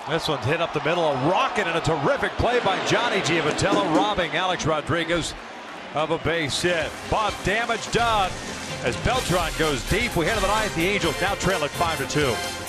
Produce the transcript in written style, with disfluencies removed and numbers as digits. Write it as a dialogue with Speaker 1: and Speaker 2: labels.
Speaker 1: This one's hit up the middle, a rocket, and a terrific play by Johnny Giavotella, robbing Alex Rodriguez of a base hit. But damage done as Beltran goes deep. We head to the ninth. The Angels now trail at 5-2.